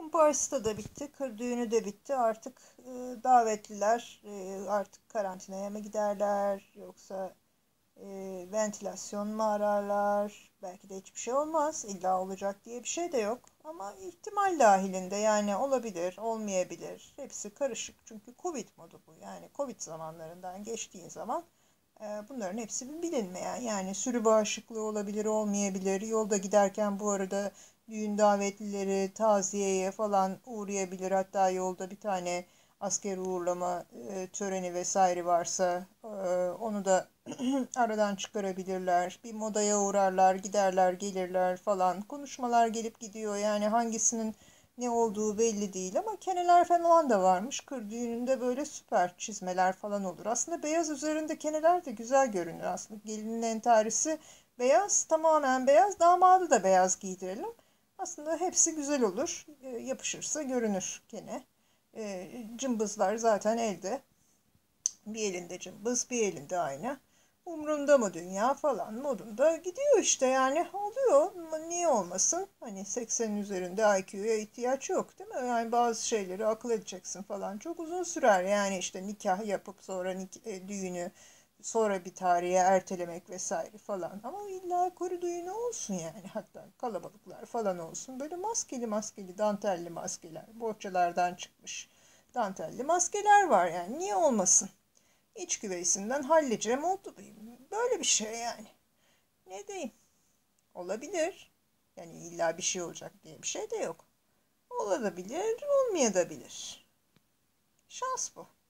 Kumparsı da bitti, kır düğünü de bitti. Artık davetliler artık karantinaya mı giderler yoksa e, ventilasyon mu ararlar? Belki de hiçbir şey olmaz. İlla olacak diye bir şey de yok. Ama ihtimal dahilinde yani olabilir, olmayabilir. Hepsi karışık. Çünkü Covid modu bu. Yani Covid zamanlarından geçtiğin zaman bunların hepsi bir bilinmeyen. Yani sürü bağışıklığı olabilir, olmayabilir. Yolda giderken bu arada düğün davetlileri taziyeye falan uğrayabilir. Hatta yolda bir tane asker uğurlama töreni vesaire varsa onu da aradan çıkarabilirler. Bir modaya uğrarlar, giderler, gelirler falan. Konuşmalar gelip gidiyor. Yani hangisinin ne olduğu belli değil ama keneler falan da varmış. Kır düğününde böyle süper çizmeler falan olur. Aslında beyaz üzerinde keneler de güzel görünür aslında. Gelinin entarisi beyaz, tamamen beyaz. Damadı da beyaz giydirelim. Aslında hepsi güzel olur. Yapışırsa görünür kene. Cımbızlar zaten elde. Bir elinde cımbız, bir elinde ayna. Umrunda mı dünya falan modunda gidiyor işte yani oluyor. Niye olmasın? Hani 80'in üzerinde IQ'ya ihtiyaç yok değil mi? Yani bazı şeyleri akıl edeceksin falan. Çok uzun sürer yani işte nikah yapıp sonra düğünü sonra bir tarihe ertelemek vesaire falan. Ama illa koru düğünü olsun yani. Hatta kalabalıklar falan olsun. Böyle maskeli maskeli dantelli maskeler. Bohçalardan çıkmış dantelli maskeler var yani. Niye olmasın? İç güveysinden hallice oldu. Böyle bir şey yani. Ne diyeyim? Olabilir. Yani illa bir şey olacak diye bir şey de yok. Olabilir, olmayabilir. Şans bu.